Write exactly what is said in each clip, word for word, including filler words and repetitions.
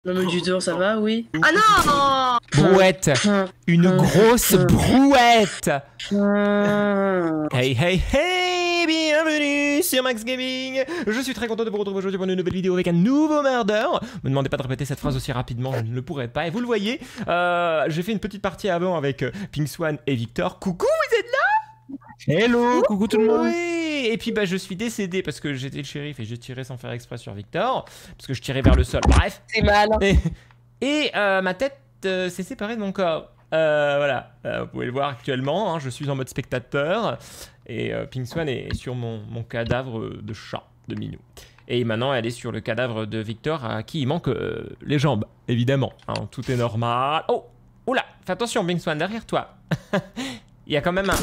Non mais du tour, ça va, oui. Ah non! Brouette. Une grosse brouette. Ah. Hey hey hey, bienvenue sur Max Gaming. Je suis très content de vous retrouver aujourd'hui pour une nouvelle vidéo avec un nouveau murder. Me demandez pas de répéter cette phrase aussi rapidement, je ne le pourrai pas. Et vous le voyez, euh, j'ai fait une petite partie avant avec euh, Pink Swan et Victor. Coucou, vous êtes là? Hello, coucou tout le monde. Oui. Et puis bah je suis décédé parce que j'étais le shérif et j'ai tiré sans faire exprès sur Victor. Parce que je tirais vers le sol, bref. C'est mal. Et, et euh, ma tête euh, s'est séparée de mon corps. Euh, voilà, euh, vous pouvez le voir actuellement, hein, je suis en mode spectateur. Et euh, Pink Swan est sur mon, mon cadavre de chat, de Minou. Et maintenant elle est sur le cadavre de Victor à qui il manque euh, les jambes, évidemment. Hein, tout est normal. Oh, oula, fais attention Pink Swan, derrière toi. Il y a quand même un...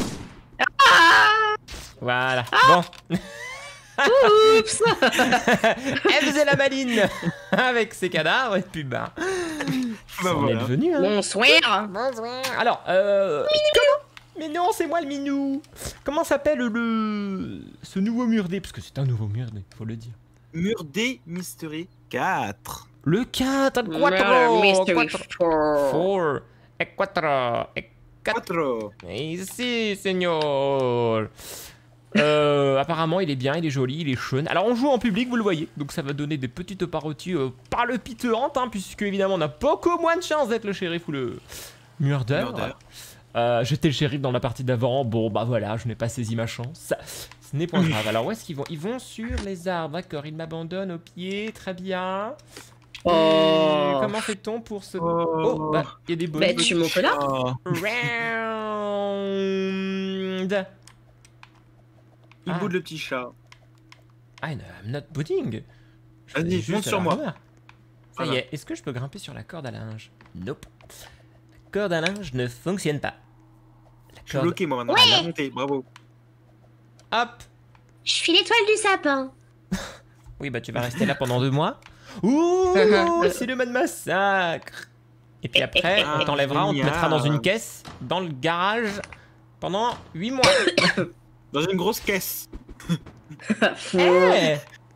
Voilà, bon. Oups. Elle faisait la maline avec ses cadavres et puis bah... Bah, on voilà. est devenu, hein. Bonsoir. Alors, euh... comment... Mais non, c'est moi le minou. Comment s'appelle le... ce nouveau murdé? Parce que c'est un nouveau murdé, faut le dire. Murdé Mystery quatre. Le quatre, le Murder quattro, Mystery quattro, four. four, et quattro, et quatre. ici, señor. Euh, apparemment, il est bien, il est joli, il est chun. Alors, on joue en public, vous le voyez. Donc, ça va donner des petites parodies euh, palpitantes, hein, puisque évidemment, on a beaucoup moins de chance d'être le shérif ou le murder. Murder. Euh, J'étais le shérif dans la partie d'avant. Bon, bah voilà, je n'ai pas saisi ma chance. Ce n'est pas grave. Alors, où est-ce qu'ils vont? Ils vont sur les arbres, d'accord. Ils m'abandonnent au pied, très bien. Et Oh. comment fait-on pour se... Oh. Oh, bah, il y a des bonus. Bah, tu montes là. Oh. Round. Il Ah. boude le petit chat. Ah, no, I'm not pudding. Je Vas-y, faisais juste monte à sur la moi. remarque. Ça y Voilà. est, est-ce que je peux grimper sur la corde à linge? Nope. La corde à linge ne fonctionne pas. La Je suis corde... bloqué moi maintenant. Ouais. Elle a monté, bravo. Hop. Je suis l'étoile du sapin. Oui, bah tu vas rester là pendant deux mois. Ouh, c'est le mode massacre. Et puis après, Ah, on t'enlèvera, on te génial. mettra dans une caisse, dans le garage, pendant huit mois. Dans une grosse caisse. Eh.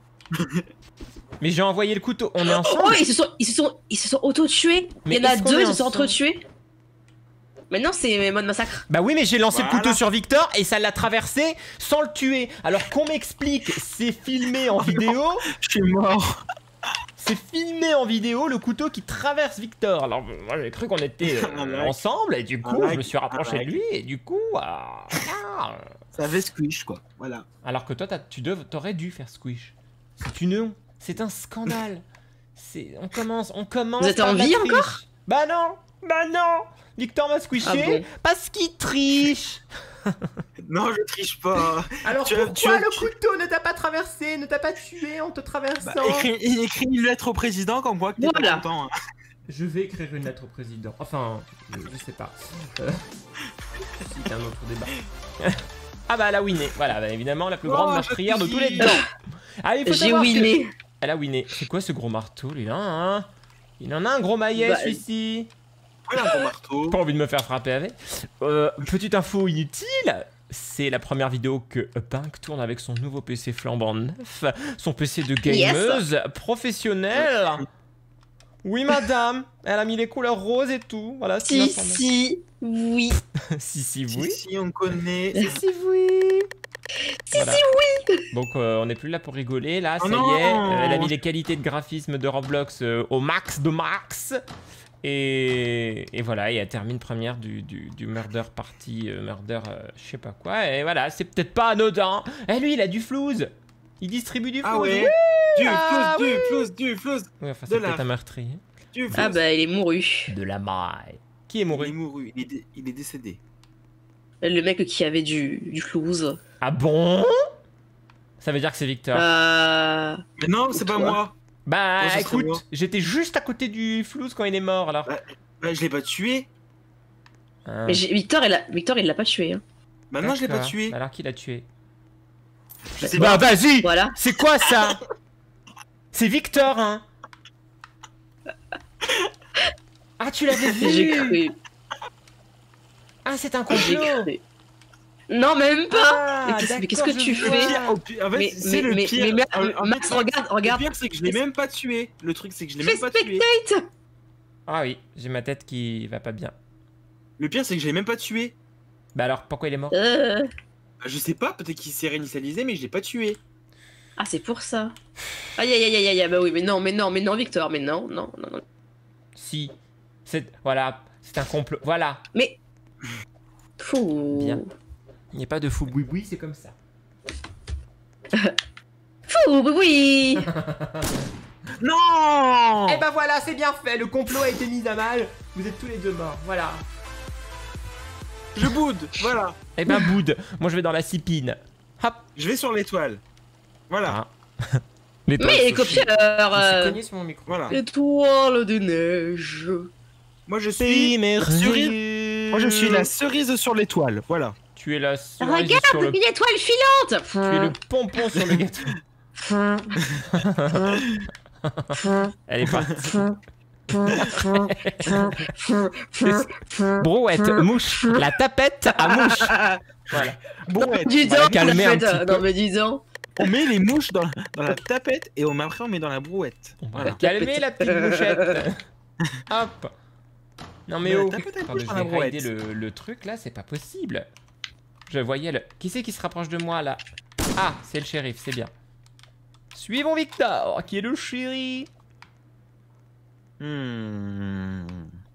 Mais j'ai envoyé le couteau, on est ensemble. Oh, ils se sont, ils se sont, ils se sont auto-tués. Il Mais y en a est-ce qu'on deux, est ils se sont ensemble? entre-tués. Maintenant, c'est mode massacre. Bah oui, mais j'ai lancé Voilà. le couteau sur Victor et ça l'a traversé sans le tuer. Alors qu'on m'explique, c'est filmé en vidéo. Je suis mort. C'est filmé en vidéo le couteau qui traverse Victor. Alors moi j'ai cru qu'on était euh, Un like. ensemble et du coup Un like. je me suis rapproché Un de like. lui et du coup... ah, ah. Ça avait squish quoi. Voilà. Alors que toi t'as- tu dev- t'aurais dû faire squish. C'est une honte. C'est un scandale. C'est... On commence, on commence... Vous êtes par en la vie triche. encore? Bah non. Bah non. Victor m'a squishé Ah bon? parce qu'il triche. Non, je triche pas. Alors Tu- pourquoi tu- le tu- couteau ne t'a pas traversé, ne t'a pas tué en te traversant? Bah, écris, il écrit une lettre au président comme quoi que t'es Voilà. pas content. hein. Je vais écrire une lettre au président. Enfin, je, je sais pas. Euh, C'est un autre débat. Ah bah elle a winné. Voilà, bah, évidemment la plus grande Oh, meurtrière de petit. tous les temps. Ah, il faut J'ai savoir que- winné. Elle a winné. C'est quoi ce gros marteau, lui là, hein? Il en a un gros maillet, Bah, celui-ci. Voilà un bon marteau. Pas envie de me faire frapper avec. Euh, petite info inutile. C'est la première vidéo que Pink tourne avec son nouveau P C flambant neuf. Son P C de gameuse professionnelle. Oui, madame. Elle a mis les couleurs roses et tout. Voilà, c'est Si, l'information. si, oui. si, si, Si, oui. si, on connaît. Si, si, oui. Si, Voilà. si, oui. Donc, euh, on n'est plus là pour rigoler. Là, Oh ça non. y est. Euh, elle a mis les qualités de graphisme de Roblox euh, au max de max. Et, et voilà, et elle termine première du, du, du murder party, euh, murder, euh, je sais pas quoi. Et voilà, c'est peut-être pas anodin. Eh, lui, il a du flouze. Il distribue du flouze. Ah ouais. Du ah flouze, oui. du flouze, du flouze, Ouais, enfin, De c'est la- peut-être un meurtrier. du flouze. Ah bah, il est mouru. De la maille. Qui est Il est mouru? mouru, il est, dé- il est décédé. Le mec qui avait du, du flouze. Ah bon? Ça veut dire que c'est Victor. Euh... Mais non, c'est pas Toi. moi. Bah Oh, ça serait moi. écoute, j'étais juste à côté du flouze quand il est mort alors. Bah, Bah, je l'ai pas tué. Ah. Mais j'ai- Victor, il a... Victor, il l'a pas tué. Hein. Maintenant, je l'ai pas D'accord. tué. Alors qui l'a tué? Je sais Bah pas. vas-y. Voilà. C'est quoi ça? C'est Victor, hein? Ah, tu l'avais vu? J'ai cru. Ah, c'est un J'ai complot. cru. Non, même pas. Ah, Mais qu'est-ce- mais qu'est-ce d'accord, que tu je Le fais vois. pire, au pire- en fait, Mais- c'est mais- le mais- pire. mais Max, Euh, le Max, pire, regarde, Le regarde. pire, c'est que je l'ai même pas tué. Le truc, c'est que je l'ai Fais même pas tué. spectate. Ah oui, j'ai ma tête qui va pas bien. Le pire, c'est que je l'ai même pas tué. Bah alors, pourquoi il est mort? Euh... Bah, je sais pas, peut-être qu'il s'est réinitialisé, mais je l'ai pas tué. Ah, c'est pour ça. Aïe, aïe, aïe, aïe, aïe, bah oui, mais non, mais non, mais non, Victor, mais non, non, non, non. Si. C'est... Voilà, c'est un complot. Voilà. Mais... Fou. Bien. Il n'y a pas de fou boui-boui, c'est comme ça. Fou, oui, oui. Non Eh ben voilà, c'est bien fait, le complot a été mis à mal. Vous êtes tous les deux morts, voilà. Je boude, voilà. Eh ben boud, moi je vais dans la cipine. Hop. Je vais sur l'étoile. Voilà, Ah. Les Mais copieur. Je me suis euh, cogné sur mon micro. voilà. Étoile de neige. Moi, je suis... merveilleux. Moi, je suis la cerise sur l'étoile, voilà. Tu es la cerise Regarde, sur le... une étoile filante. Tu es le pompon sur le gâteau. Elle est partie. Brouette, mouche. La tapette à mouche. Voilà. Brouette. Dis va la donc, calmer en un fait, petit euh, peu. non mais dis donc. On met les mouches dans, dans la tapette et on, après on met dans la brouette. On va Voilà. la calmer la petite mouchette. Hop. Non mais Mais oh. la tapette, elle Attendez, bouge je dans la vais raider brouette. le, le truc là, c'est pas possible. Je voyais le... Qui c'est qui se rapproche de moi là? Ah, c'est le shérif, c'est bien. Suivons Victor, qui est le chéri. Hmm.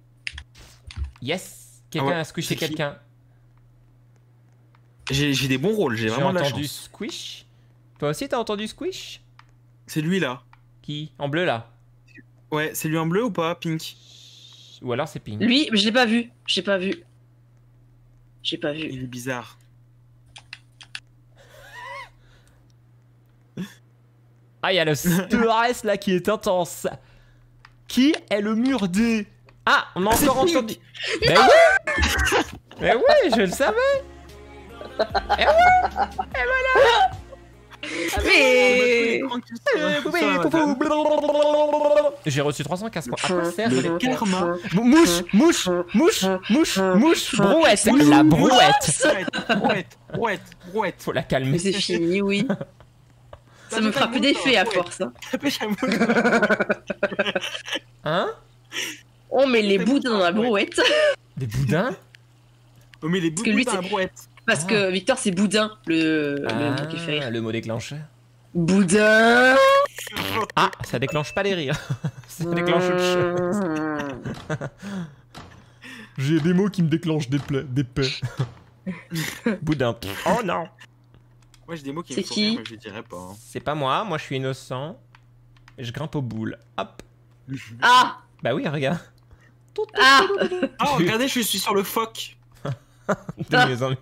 Yes. Quelqu'un Ah ouais, a squishé c'est qui quelqu'un. J'ai j'ai des bons rôles, j'ai J'ai vraiment de la entendu chance. squish. Toi aussi t'as entendu squish? C'est lui là. Qui? En bleu là? Ouais, c'est lui en bleu ou pas, Pink? Ou alors c'est pink. Lui, je l'ai pas vu. J'ai pas vu. J'ai pas vu. Il est bizarre. Ah, il y a le stress là qui est intense. Qui est le mur D? Ah, on a c'est encore Pink. entendu. Mais ouais. Mais ouais, je le savais. Et ouais. Mais... J'ai reçu trois cent quinze points. À quoi sert Le les- karma. Mouche, mouche, mouche, mouche, mouche, brouette. La brouette. Brouette, brouette, brouette, brouette. Faut la Mais calmer. c'est fini, oui. Ça me fera plus d'effet à force. hein. Pêche à mouche. Hein? On met les C'est boudins dans la bon, ouais. brouette. Des boudins? On met les que boubous lui, dans la c'est- brouette. Parce Ah. que Victor, c'est boudin, le, le mot qui fait rire. Ah, le mot déclencheur. Boudin. Ah, ça déclenche pas les rires. Ça déclenche autre chose. J'ai des mots qui me déclenchent des plaies, des paix. Boudin. Oh non. Moi j'ai des mots qui C'est me font qui rire, mais je les dirais pas. hein. C'est pas moi, moi je suis innocent. Et je grimpe aux boules. Hop. Ah. Bah oui, regarde. Ah. Ah, regardez, je suis sur le phoque. De mieux en mieux.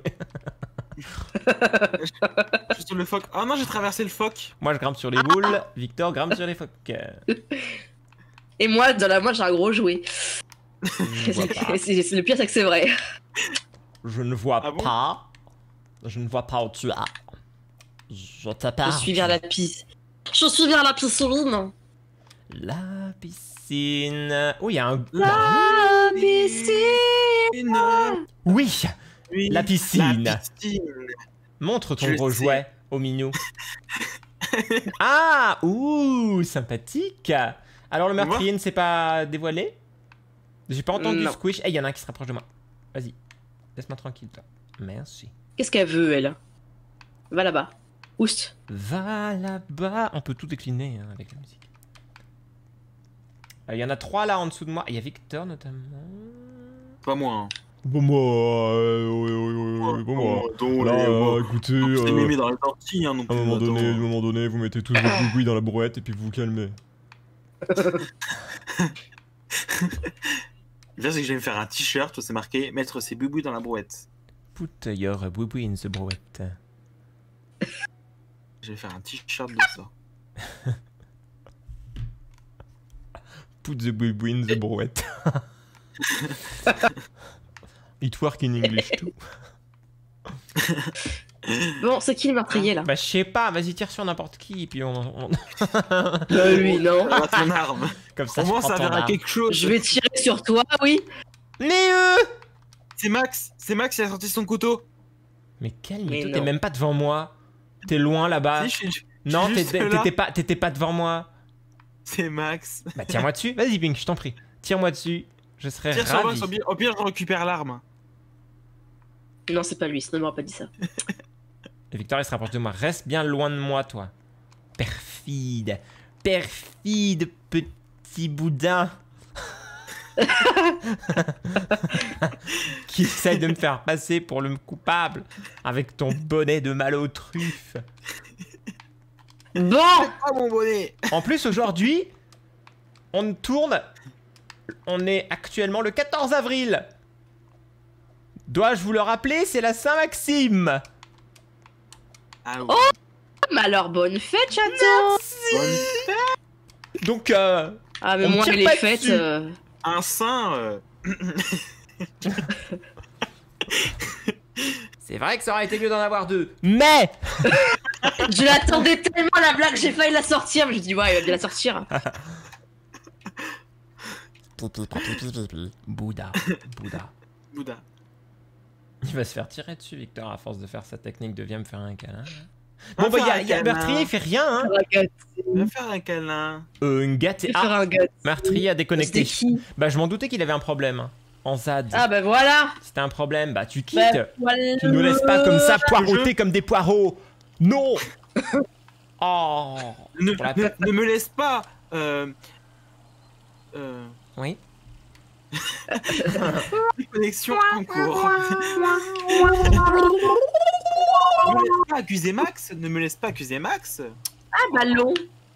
Je suis sur le phoque. Ah non, j'ai traversé le phoque. Moi je grimpe sur les boules, Victor grimpe sur les phoques. Et moi, dans la main, j'ai un gros jouet. Je, vois pas. C'est- c'est- Le pire, c'est que c'est vrai. Je ne vois Ah bon pas. Je ne vois pas où tu as. Je t'appelle. Je suis vers la piscine. Je suis vers la piscine. La piscine. Oh, il y a un. La piscine. Une... Oui. Oui, La piscine. La piscine. Montre ton Je gros sais. jouet au minou. Ah, ouh, sympathique. Alors le Moi meurtrier ne s'est pas dévoilé? J'ai pas entendu Non. squish. Eh, il y en a un qui se rapproche de moi. Vas-y, laisse-moi tranquille, toi. Merci. Qu'est-ce qu'elle veut, elle? Va là-bas. Oust. Va là-bas. On peut tout décliner hein, avec la musique. Euh, Il y en a trois là en dessous de moi. Il y a Victor notamment. Pas moi. Hein. Bon moi, euh, oui, oui, oui, oui, bon moi. Oh, donc, Là, les- euh, bon. écoutez, Donc, c'est euh, mémé dans les tortilles, hein, non à plus. un moment donné, à un attends. moment donné, vous mettez tous votre boubouille dans la brouette et puis vous vous calmez. Le pire, c'est que je vais me faire un t-shirt où c'est marqué mettre ses boubous dans la brouette. Put your boubouille in the brouette. Je vais faire un t-shirt de ça. Put the boubouille in the brouette. It work in English too. Bon, c'est qui le meurtrier, là? Bah je sais pas, vas-y tire sur n'importe qui et puis on... on- Bah, lui, non. Ah, ton arme. Comme ça Au je moins, prends ça ton verra arme. quelque chose. Je vais tirer sur toi, oui. Mais euh C'est Max. C'est Max qui a sorti son couteau. Mais quel Mais mytho, t'es non. même pas devant moi. T'es loin là-bas. Si, je suis- je Non, suis juste t'étais là. t'étais pas, t'étais pas devant moi. C'est Max. Bah tire-moi dessus. Vas-y Pink, je t'en prie. Tire-moi dessus. Je serais Tire sur ravi. Max, au pire, au pire, je récupère l'arme. Non, c'est pas lui, sinon il m'aurait pas dit ça. Et Victor, il se rapproche de moi. Reste bien loin de moi, toi. Perfide. Perfide, petit boudin. Qui essaye de me faire passer pour le coupable avec ton bonnet de malotrufe. Bon. Ah mon bonnet. En plus, aujourd'hui, on tourne. On est actuellement le quatorze avril. Dois-je vous le rappeler, c'est la Saint-Maxime. Ah oui. Oh. Mais alors, bonne fête, chaton. Bonne- Donc, euh, Ah, mais On me moi, tire les pas fêtes... dessus. euh, Un saint. euh, c'est vrai que ça aurait été mieux d'en avoir deux. Mais Je l'attendais tellement, la blague, j'ai failli la sortir, mais je dis ouais, il va bien la sortir. Bouddha, Bouddha. Bouddha. Il va se faire tirer dessus, Victor, à force de faire sa technique de viens me faire un câlin. Va Bon, bah, faire y a, un y a câlin. Meurtrier, il fait rien, hein. Va faire un câlin. Euh, une gâte et. Je vais faire Ah, un gars. Meurtrier a C'était déconnecté. qui? Bah, je m'en doutais qu'il avait un problème. hein. En Z A D. Ah, bah voilà. C'était un problème. Bah, tu quittes. Bah, voilà. Tu nous laisses pas comme ça poireauter jeu. comme des poireaux. Non. Oh. Ne, Pour la ne- peine. ne me laisse pas. Euh. Euh. Oui. Connexion en cours. Ne me laisse pas accuser Max. Ne me laisse pas accuser Max. Ah, ballon.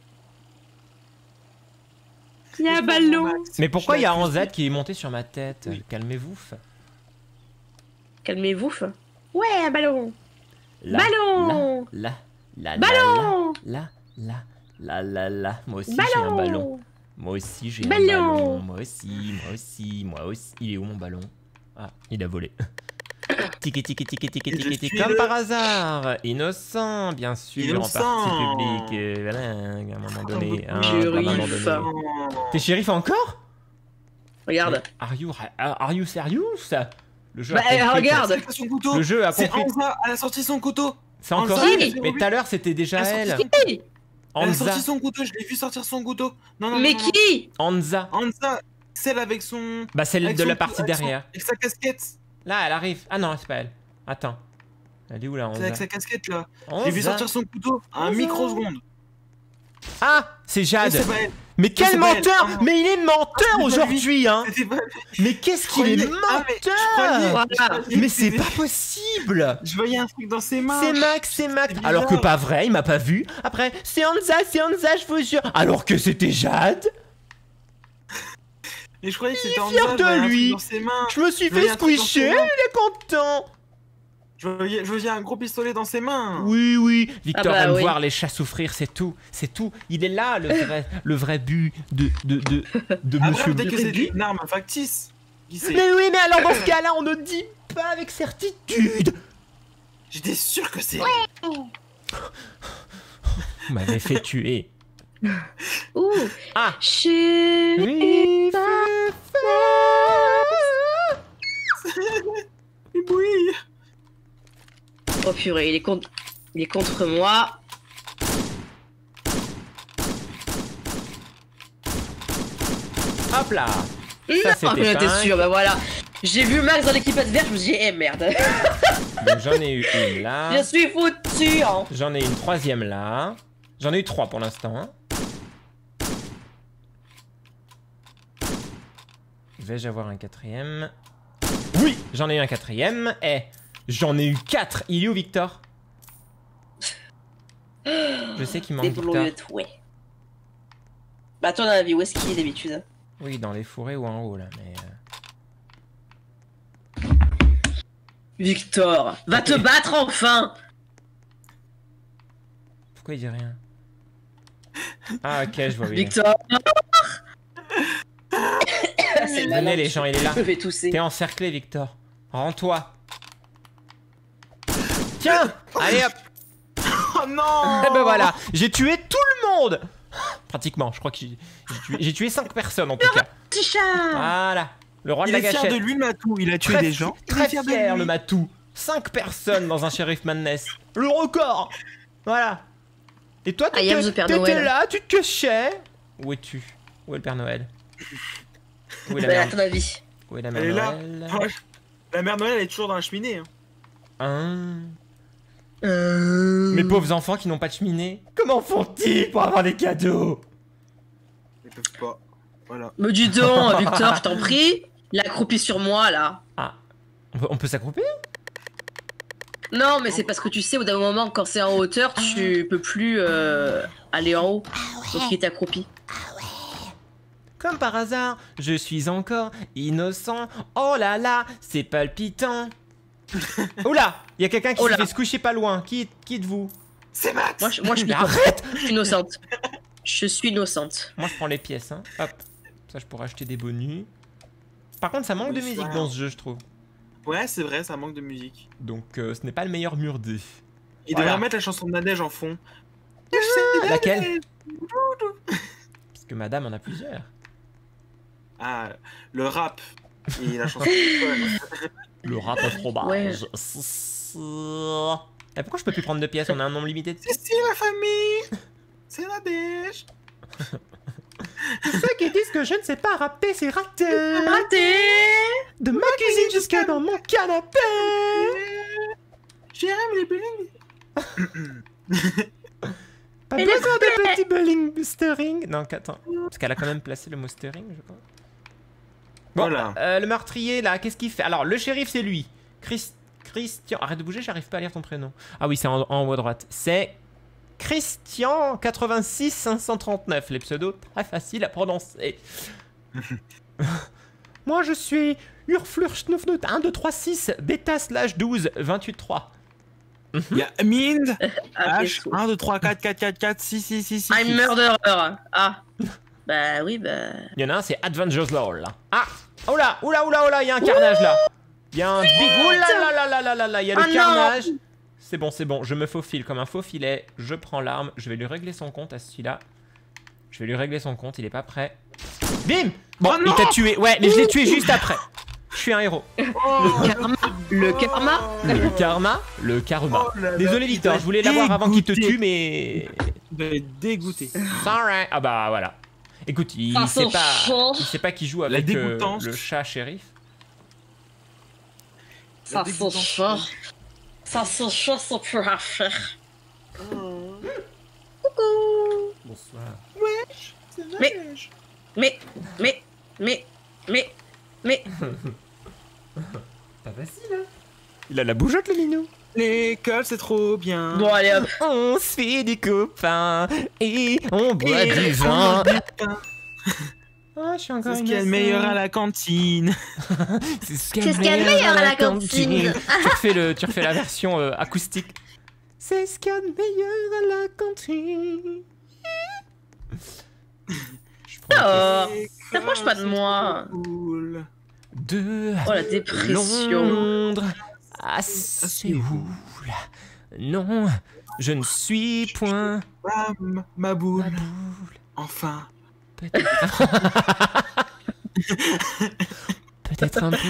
Il y a un ballon. Max, Mais pourquoi je il y a l'accuse. un Z qui est monté sur ma tête? Oui. Calmez-vous. Calmez-vous. Ouais, un ballon. Là, Ballon. Là, là, là, Ballon. là, là, là, là, là. Moi aussi j'ai un ballon. Ballon. Moi aussi j'ai un Ballon. ballon. Moi aussi, moi aussi, moi aussi. Il est où mon ballon? Ah, il a volé. Tiki tiki tiki tiki Et je tiki tiki. suis Comme le- par hasard. Innocent, bien sûr, Innocent. en partie publique. Euh, voilà, à un moment donné. hein, à un Shérif. moment donné. Oh. T'es shérif encore? Regarde. Are you, are you serious? Le jeu Bah, a compris regarde. que- C'est son couteau. Le jeu a C'est compris. Anza. Elle a sorti son couteau. C'est encore Anza, elle. elle a Mais tout à l'heure c'était déjà Elle a elle. sorti Qui? Elle a Anza. sorti son couteau. Je l'ai vu sortir son couteau. Non, non, Mais non, non. qui? Anza. Anza, celle avec son. Bah celle avec de son- la partie avec son- derrière. Avec sa casquette. Là, elle arrive. Ah non, c'est pas elle. Attends. Elle est où là, C'est avec Anza? sa casquette là. J'ai vu Anza. sortir son couteau à un Anza. microseconde. Ah, c'est Mais Jade. c'est pas elle. Mais quel c'est pas elle. menteur! Ah. Mais il est menteur Ah, c'est pas aujourd'hui, hein! C'était pas. Mais qu'est-ce qu'il est Je croyais- Ah, mais je croyais- menteur! je Voilà. croyais Mais que c'est c'était- pas possible! Je voyais un truc dans ses mains. C'est Max, c'est Max! C'est Alors que bizarre. pas vrai, il m'a pas vu. Après, c'est Anza, c'est Anza, je vous jure! Alors que c'était Jade! Et je croyais que c'était fier Anza, de je voyais un truc lui. dans ses mains. Je me suis Je fait voyais un truc dans squisher, ses il mains. est content! Je voyais, je voyais un gros pistolet dans ses mains. Oui, oui, Victor Ah bah aime oui. voir les chats souffrir, c'est tout, c'est tout. Il est là, le vrai, le vrai but de, de, de, de Après, Monsieur peut-être que c'est Bubu. une arme factice. Qui sait? Mais oui, mais alors dans ce cas-là, on ne dit pas avec certitude. J'étais sûr que c'est. Vous m'avez fait tuer. Ouh. Ah. Chérie. Oui. Oh purée, il est contre, il est contre moi. Hop là. Non, c'était j'en étais cinq. sûr, bah voilà. J'ai vu Max dans l'équipe adverse, je me suis dit, eh merde. Donc j'en ai eu une Je là. suis foutu, hein. J'en ai une troisième là. J'en ai eu trois pour l'instant. hein. Vais-je avoir un quatrième? Oui, j'en ai eu un quatrième. Eh, j'en ai eu quatre. Il est où Victor? Je sais qu'il manque Des Victor. boulettes, ouais. Bah toi dans la vie, où est-ce qu'il est d'habitude? Oui, dans les fourrés ou en haut là, mais. euh, Victor, va te battre enfin. Pourquoi il dit rien? Ah ok, je vois. où il est. Victor. C'est le Venez malin. les gens, il est là. Je vais tousser. T'es encerclé, Victor. Rends-toi. Tiens, allez hop. Oh non. Et ben voilà, j'ai tué tout le monde. Pratiquement, je crois que j'ai j'ai tué, j'ai tué cinq personnes en tout cas. Petit chat. Voilà, le roi de Il la est fier gâchette. de lui, le matou. Il a tué Très des fi- gens. Il Très est fier de fier, lui. le matou. cinq personnes dans un Sheriff Madness. Le record. Voilà. Et toi, I am the Père t'étais Noël. là, tu te cachais. Où es-tu? Où est le Père Noël? Où est la Bah, à mère? ton avis. Où est la Elle mère est là. Noël? Ah, la mère Noël elle est toujours dans la cheminée. Hein. Hein. Euh... Mes pauvres enfants qui n'ont pas de cheminée. Comment font-ils pour avoir des cadeaux? Ils peuvent pas. Voilà. Me dis donc, Victor, je t'en prie. Il a accroupi sur moi, là. Ah. On peut, on peut s'accroupir? Non, mais c'est parce que tu sais, au d'un moment, quand c'est en hauteur, tu peux plus euh, aller en haut. Donc il est accroupi. Comme par hasard, je suis encore innocent. Oh là là, c'est palpitant. Oula, il y a quelqu'un qui Oh s'est là. fait se coucher pas loin. Qui, qui êtes-vous? C'est Max. Moi, je, moi, je, suis Mais innocente. arrête. Je suis innocente. Je suis innocente. Moi je prends les pièces, hein. Hop. Ça je pourrais acheter des bonus. Par contre ça manque de Oui, musique ça. dans ce jeu je trouve. Ouais, c'est vrai, ça manque de musique. Donc euh, ce n'est pas le meilleur mur D. Il Voilà. devrait mettre la chanson de Nadège en fond. Laquelle? Parce que madame en a plusieurs. Ah, le rap et la chanson. Le rap à fromage. Ouais. Et pourquoi je peux plus prendre de pièces? On a un nombre limité de... C'est si la famille. C'est Nadège. Ceux qui disent que je ne sais pas rapper, c'est raté. Raté. De ma cuisine jusqu'à dans mon canapé. J'aime les bling. Pas Et besoin de petit bowling boostering. Non, attends. Parce qu'elle a quand même placé le mustering, je crois. Bon, Voilà. euh, le meurtrier, là, qu'est-ce qu'il fait? Alors, le shérif, c'est lui. Chris... Christian... Arrête de bouger, j'arrive pas à lire ton prénom. Ah oui, c'est en, en haut à droite. C'est... Christian quatre-vingt-six cinq cent trente-neuf. Les pseudos, très faciles à prononcer. Moi, je suis Urflurschnufnut un deux trois six bêta slash douze vingt-huit trois. Il y a Mind. Ah, H un, deux, trois, quatre, quatre, quatre, quatre, six, six, six, six. I'm murderer. Ah. Bah oui, bah. Il y en a un, c'est Adventures Lol. Ah, oh là, oula, oula, oula, il y a un carnage là. Il y a un big. Ouh là là là là là là là, il y a le Oh non. carnage. C'est bon, c'est bon, je me faufile comme un faux filet. Je prends l'arme, je vais lui régler son compte à celui-là. Je vais lui régler son compte, il est pas prêt. Bim. Bon, Oh il non. t'a tué. Ouais, mais je l'ai tué juste après. Je suis un héros. Oh, Karma. Le karma. Le karma, le karma. Oh là là, Désolé il Victor, doit je voulais l'avoir avant qu'il te dégoûter. tue, mais... il doit être dégoûté. Sorry. Ah bah voilà. Écoute, il Ah, sait c'est pas, chaud. il sait pas qui joue La avec euh, dégoûtance. le chat shérif. Ça c'est chaud. Ça c'est chaud, ça peut faire. Bonsoir. Mais, mais, mais, mais, mais, mais. Pas facile, hein. Il a la bougeotte, le minou. L'école, c'est trop bien. Bon, allez hop. On se fait des copains et on boit Et du on vin. boit du pain. Ah, je suis encore C'est ce qu'il y a de meilleur à la cantine. C'est ce C'est ce qu'il y a de meilleur à la cantine. tu, refais le, tu refais la version euh, acoustique. C'est ce qu'il y a de meilleur à la cantine. Je prends Oh, L'école, t'approches pas de c'est moi. trop cool. de Oh la dépression. Londres à Séoul. Non, je ne suis point Bam, ma boule. ma boule. Enfin. Peut-être. Peut-être un peu.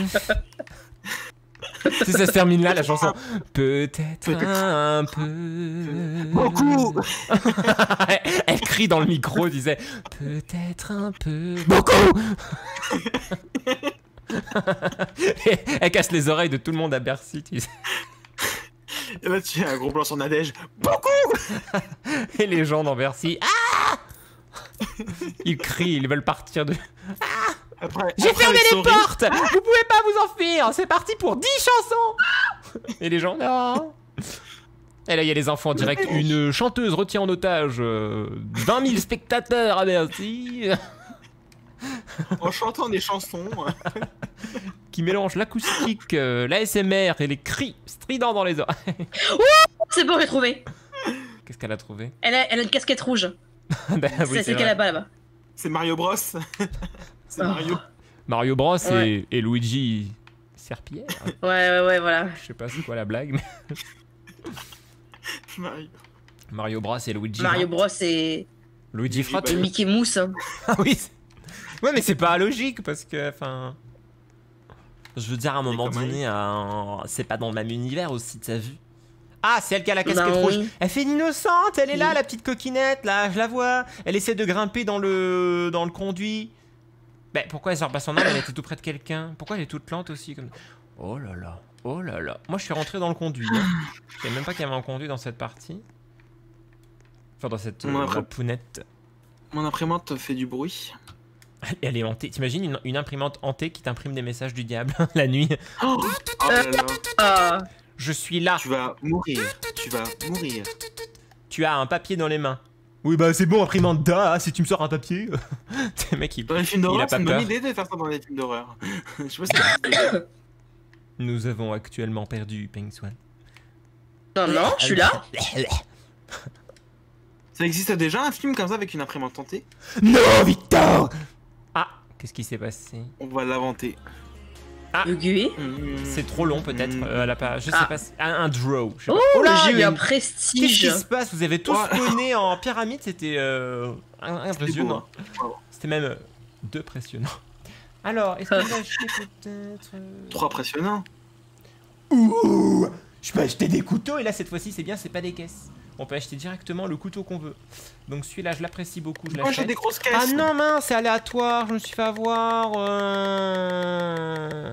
Si ça se termine là, la chanson. Peut-être Peut-être un peu. Beaucoup. Elle crie dans le micro, disait peut-être un peu. Beaucoup. Et elle casse les oreilles de tout le monde à Bercy, tu sais. Et là, tu as un gros plan sur Nadège. Beaucoup. Et les gens dans Bercy. Ah, ils crient, ils veulent partir de. Après, J'ai après, fermé avec les son rire, portes. Vous pouvez pas vous enfuir. C'est parti pour dix chansons. Et les gens, non. Et là, il y a les enfants en direct. Une chanteuse retient en otage euh, vingt mille spectateurs à Bercy. En chantant des chansons. Qui mélange l'acoustique, euh, l'A S M R et les cris stridents dans les oreilles. C'est bon, j'ai trouvé. Qu'est-ce qu'elle a trouvé? Elle a, elle a une casquette rouge. Bah oui, c'est c'est celle vrai. qu'elle a pas là-bas. C'est Mario Bros. C'est Oh. Mario. Mario Bros Ouais. et, et Luigi Serpillière. Ouais, ouais, ouais, voilà. Je sais pas c'est quoi la blague, mais Mario. Mario Bros et Luigi. Mario Frat. Bros et, Luigi Frat. et Mickey Mouse. hein. Ah oui. c'est- Ouais, mais c'est pas logique parce que, enfin. Je veux dire, à un moment comment donné, euh, c'est pas dans le même univers aussi, t'as vu? Ah, c'est elle qui a la casquette Bah rouge. oui. Elle fait une innocente, elle est là, Oui. la petite coquinette, là, je la vois. Elle essaie de grimper dans le dans le conduit. Ben, pourquoi elle sort pas son arme? Elle était tout près de quelqu'un. Pourquoi elle est toute lente aussi comme... Oh là là, oh là là. Moi, je suis rentré dans le conduit. Hein. Je savais même pas qu'il y avait un conduit dans cette partie. Enfin, dans cette On a euh, après- pounette. Mon imprimante fait du bruit. Elle est hantée. T'imagines une, une imprimante hantée qui t'imprime des messages du diable la nuit? Oh, oh là là. Ah. Je suis là. Tu vas mourir. Tu vas mourir. Tu as un papier dans les mains. Oui, bah c'est bon, imprimante da, si tu me sors un papier. Le mec, il, Dans les films il a d'horreur, pas c'est une peur. bonne idée de faire ça dans les films d'horreur. Je sais pas si Nous avons actuellement perdu Peng Swan. Non, non, je suis là. ça existe déjà un film comme ça avec une imprimante tentée. Non, Victor. Ah, qu'est-ce qui s'est passé? On va l'inventer. Bugué. Mmh. C'est trop long peut-être. Mmh. euh, elle a pas, je sais Ah. pas. si- Un, un draw. Je sais Oh, pas. là, j'ai il eu y a un une- Qu'est-ce prestige. qui se passe? Vous avez tous Ouais. spawné en pyramide. C'était euh, C'était beau, impressionnant. hein. Bravo. C'était même euh, deux pressionnant. Alors, est-ce qu'on va acheter peut-être euh, Trop impressionnant. Ouh, je peux acheter des couteaux et là cette fois-ci c'est bien, c'est pas des caisses. On peut acheter directement le couteau qu'on veut. Donc celui-là je l'apprécie beaucoup, je Moi j'ai l'achète. des grosses caisses. Ah non mince, c'est aléatoire, je me suis fait avoir. euh.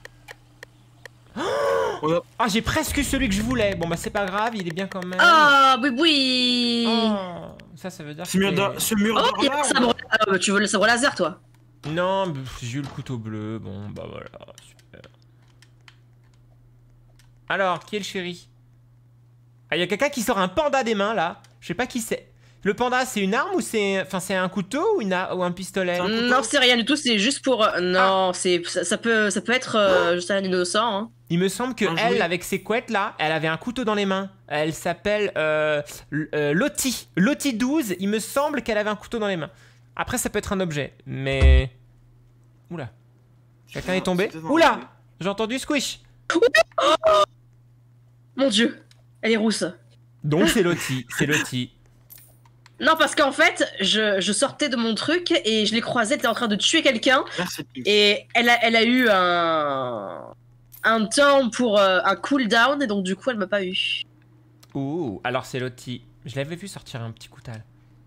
On a- Ah j'ai presque celui que je voulais. Bon bah c'est pas grave, il est bien quand même. Ah, oui, oui. Oh, ça ça veut dire Ce mur que... d'or ce mur Oh, d'or il y a là, un sabre. Ah, bah, tu veux le sabre laser, toi? Non, bah, j'ai eu le couteau bleu, bon bah voilà, super. Alors, qui est le chéri? Ah, il y a quelqu'un qui sort un panda des mains là. Je sais pas qui c'est. Le panda, c'est une arme ou c'est, enfin, c'est un couteau ou, une a- ou un pistolet? C'est un couteau. Non, c'est rien du tout, c'est juste pour. euh, Non, c'est ça, ça peut ça peut être euh, juste un innocent. Hein. Il me semble que Un elle, jouet. avec ses couettes là, elle avait un couteau dans les mains. Elle s'appelle euh, L- euh, Lottie. Lottie douze, il me semble qu'elle avait un couteau dans les mains. Après, ça peut être un objet, mais. Oula. Quelqu'un est tombé? C'était dans- Oula! J'ai entendu squish. Mon dieu, elle est rousse. Donc c'est Lottie, c'est Lottie. Non, parce qu'en fait, je, je sortais de mon truc et je l'ai croisée, elle était en train de tuer quelqu'un Merci Pink. et elle a, elle a eu un un temps pour euh, un cooldown et donc du coup elle m'a pas eu. Ouh, alors c'est Lottie. Je l'avais vu sortir un petit coutal.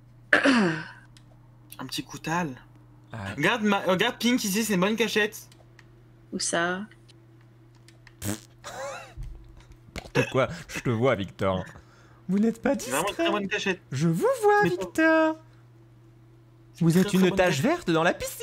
Un petit coutal. Ah ouais. Regarde, ma... Regarde Pink ici, c'est une bonne cachette. Où ça? Pourquoi? Je te vois, Victor. Vous n'êtes pas C'est vraiment une très discret. bonne cachette. Je vous vois, Mais- Victor. Vous Très, êtes très une bonne tache cachette. verte dans la piscine.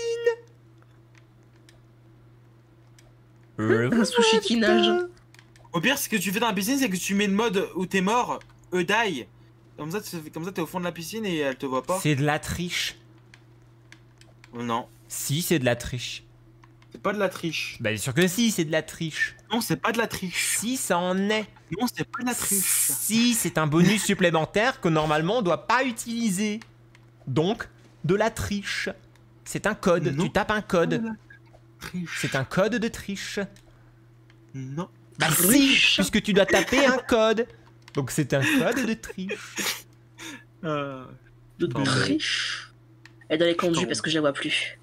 Je Un vous sushi vois, qui Victor. nage. Au pire, ce que tu fais dans la piscine, c'est que tu mets le mode où t'es mort, e die. Comme ça, tu- comme ça, t'es au fond de la piscine et elle te voit pas. C'est de la triche. Non, Si, c'est de la triche. c'est pas de la triche. Bah, bien sûr que si, c'est de la triche. Non, c'est pas de la triche. Si, ça en est. Non, c'est pas de la triche. Si, c'est un bonus supplémentaire que normalement on doit pas utiliser. Donc, de la triche. C'est un code. Non. Tu tapes un code. Triche. C'est un code de triche. Non. Bah si, Triche. puisque tu dois taper un code. Donc c'est un code de triche. Euh... De Attends, triche. Elle est dans les conduits Putain. parce que je la vois plus.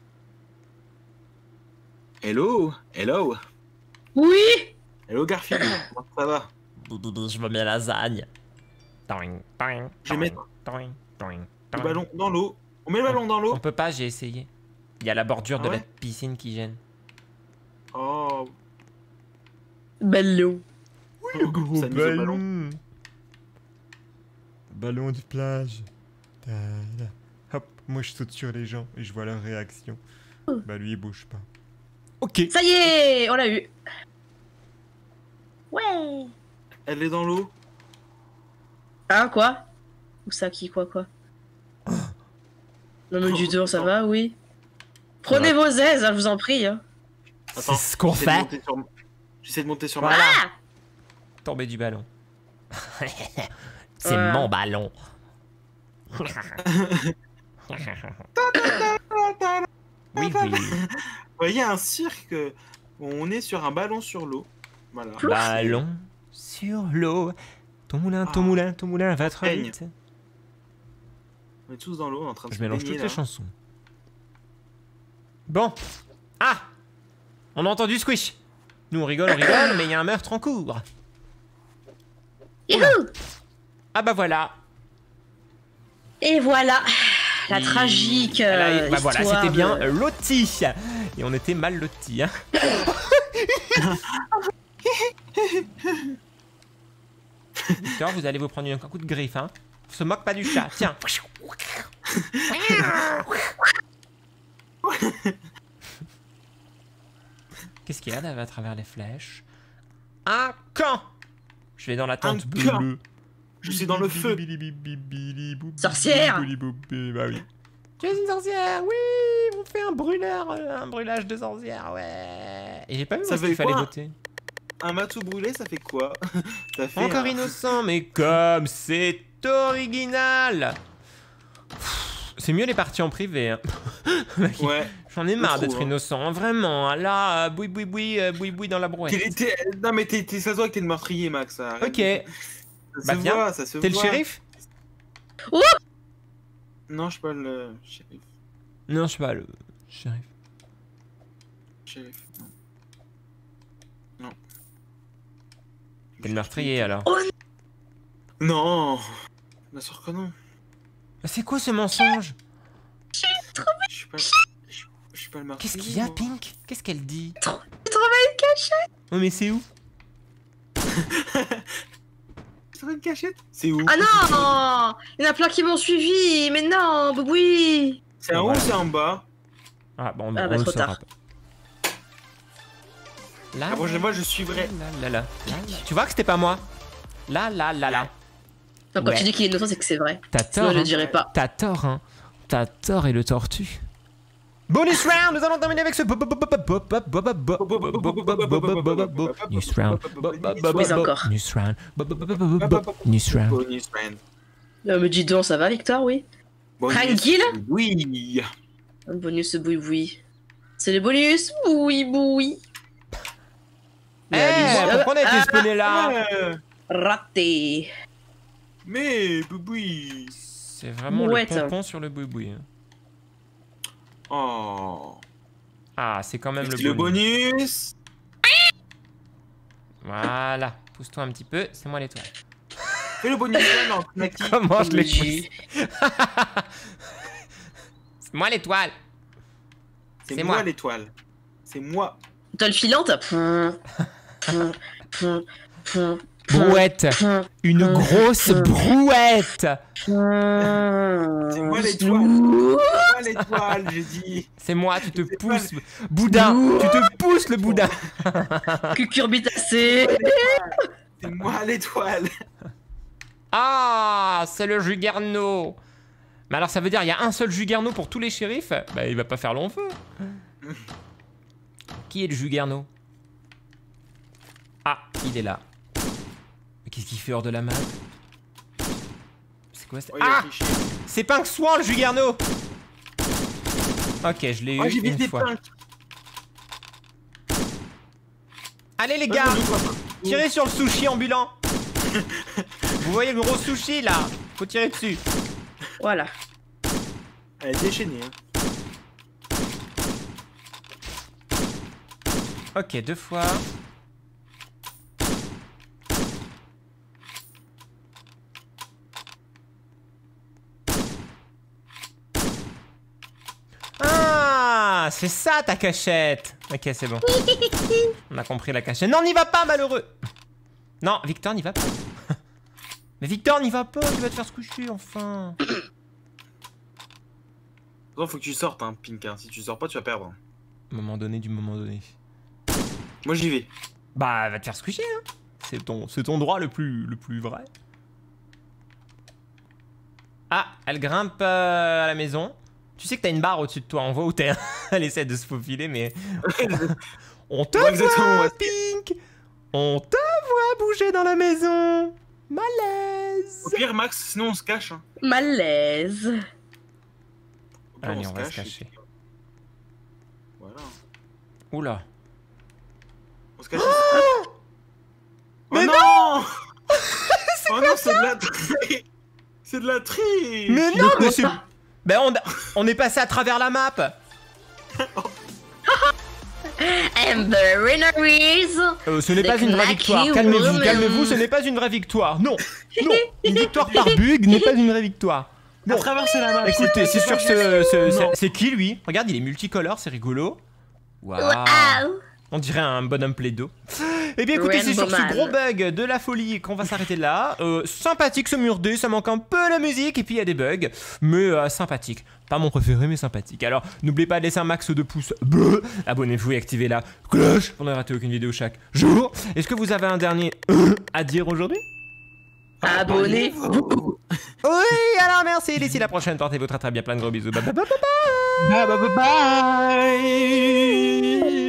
Hello, hello, Oui. hello Garfield. Comment ça va? Je me mets la lasagne. Je vais mettre le ballon dans l'eau. On met le ballon dans On l'eau. peut pas, j'ai essayé. Il y a la bordure Ah de ouais la piscine qui gêne. Oh. Ballon. Le gros ballon. Ballon de plage. Tada. Hop, moi je saute sur les gens et je vois leur réaction. Bah lui il bouge pas. Ok. Ça y est, on l'a eu. Ouais. Elle est dans l'eau. Hein, quoi? Où ça, qui, quoi, quoi? Non mais du tout, ça va, oui. Prenez vos aises, hein, je vous en prie. Hein. C'est ce qu'on j'essaie de fait. monter sur- J'essaie de monter sur Voilà. ma... Ah. Tomber du ballon. C'est Ouais. mon ballon. Oui, oui. Vous voyez un cirque où on est sur un ballon sur l'eau. Voilà. Plouf. Ballon sur l'eau. Ton moulin, ton Ah. moulin, ton moulin va trop Peigne. vite. On est tous dans l'eau en train de Je se mélange baigner, toutes là. les chansons. Bon. Ah. On a entendu squish. Nous on rigole, on rigole, mais il y a un meurtre en cours. Youhou! Ah bah voilà. Et voilà, la Et- tragique Là, euh, bah voilà, histoire c'était bien de- loti. Et on était mal loti. Hein. Victor, vous allez vous prendre un coup de griffe. Hein. On se moque pas du chat. Tiens. Qu'est-ce qu'il y a là à travers les flèches? Un camp. Je vais dans la tente Un bleue. camp. bleue. Je suis dans le feu. Sorcière. Bah oui. Tu es une sorcière, oui. On fait un brûleur, euh, un brûlage de sorcière, ouais. Et j'ai pas vu Ça où fait qu'il fallait quoi voter. Un matou brûlé, ça fait quoi? Ça fait Encore un- innocent, mais comme c'est original. Pff, C'est mieux les parties en privé. Hein. Ouais. J'en ai marre Je trouve, d'être hein. innocent, hein, vraiment. Là, euh, boui boui boui, euh, boui boui dans la brouette. T'es- t'es- Non mais t'es, t'es- ça se voit que t'es le meurtrier, Max. Arrête. Ok, Ça Bah, se viens. voit, ça se t'es le voit. shérif? Non, je suis pas le shérif. Non, je sais pas, le shérif. Shérif, non. Non. T'es le meurtrier alors. Non. Bien sûr que non. C'est quoi ce mensonge? Je suis pas. Je je suis pas le meurtrier. Qu'est-ce qu'il y a, moi. Pink? Qu'est-ce qu'elle dit? Tu trouves une cachette? Oh, mais c'est où? Tu trouves une cachette? C'est où? Ah non! Il y en a plein qui m'ont suivi, mais non, oui. C'est en haut Voilà. ou c'est en bas? Ah, bon, Ah, on bah, le trop saura tard. pas. Là, La prochaine fois, je suivrai. là, là, là, là, là. Tu vois que c'était pas moi? Là, là, là, là. Non, quand Ouais. tu dis qu'il est innocent, c'est que c'est vrai. T'as Sinon, tort, je le hein. dirais pas. T'as tort, hein. T'as tort et le tortue. Bonus round, nous allons terminer avec ce bonus round. Mais encore. Bonus round. Bonus round. Bonus round. Euh, mais dis donc, ça va, Victor, oui? Bonus. Tranquille? Oui. Un bonus boui-boui. C'est les bonus boui-boui. Eh, abuse. pourquoi on a été Ah, spawné là? Euh, Raté. Mais, boui. C'est vraiment Mouette. le pompon sur le boui-boui. Oh. Ah, c'est quand même C'est le le bonus. bonus. Voilà, pousse-toi un petit peu, c'est moi l'étoile. Fais le bonus round en knacky. Comment je l'ai J'ai- poussé? C'est moi l'étoile. C'est C'est moi, moi. l'étoile. C'est moi. T'as le filant, t'as. Pum, pum, pum, pum, Brouette, pum, une Hum. grosse Hum. brouette. pum. C'est moi l'étoile. Moi l'étoile, j'ai dit. C'est moi, tu te C'est pousses. Boudin, tu te pousses le boudin. Cucurbitacé. C'est moi l'étoile. Ah, c'est le Jugerno. Mais alors ça veut dire il y a un seul Jugerno pour tous les shérifs? Bah il va pas faire long feu. Qui est le Jugerno? Ah, il est là. Mais qu'est-ce qu'il fait hors de la map? C'est quoi ça? Oh, il a Ah, triché. c'est Pink Swan le Jugerno. Ok, je l'ai Oh, j'ai eu vu une des fois. pinks. Allez les gars, tirez sur le sushi ambulant. Vous voyez le gros sushi là? Faut tirer dessus. Voilà. Elle est déchaînée. Hein. Ok, deux fois. Ah, c'est ça ta cachette. Ok, c'est bon. On a compris la cachette. Non, n'y va pas, malheureux. Non, Victor, n'y va pas. Mais Victor, n'y va pas, tu vas te faire se coucher, enfin. Non, faut que tu sortes, hein, Pink. Hein. Si tu sors pas, tu vas perdre. Moment donné du moment donné. Moi, j'y vais. Bah, va te faire squisher, hein. C'est ton, c'est ton droit le plus, le plus vrai. Ah, elle grimpe euh, à la maison. Tu sais que t'as une barre au-dessus de toi, on voit où t'es. Elle essaie de se faufiler, mais... On te Ouais, exactement, voit, ouais. Pink. On te voit bouger dans la maison. Malaise. Au pire, Max, sinon on se cache. Hein. Malaise. Au pire, Allez, on va se cache, cacher. et- Voilà. Oula. On se cache. Oh, Mais non. Oh non, c'est de la triche. C'est de la triche. Mais non, mais c'est... Ben on, a- on est passé à travers la map. Eh, And the winner is... Euh, ce n'est The pas une vraie Knacky victoire. Calmez-vous, Woman. calmez-vous, ce n'est pas une vraie victoire. Non, non, une victoire par bug n'est pas une vraie victoire. On Bon, a traversé la map. écoutez, c'est sûr pas que ce- ce- Non. c'est c'est qui lui? Regarde, il est multicolore, c'est rigolo. Waouh. Wow. On dirait un bonhomme plaido. Eh bien écoutez, c'est sur ce Rainbow gros Man. bug de la folie qu'on va s'arrêter là. Euh, sympathique ce mur D, ça manque un peu la musique et puis il y a des bugs, mais euh, sympathique. Pas mon préféré mais sympathique. Alors n'oubliez pas de laisser un max de pouces bleus, abonnez-vous et activez la cloche pour ne rater aucune vidéo chaque jour. Est-ce que vous avez un dernier à dire aujourd'hui? Abonnez-vous. Oui, alors merci, d'ici la prochaine, portez-vous très très bien, plein de gros bisous. Bye bye bye bye. Bye bye bye bye.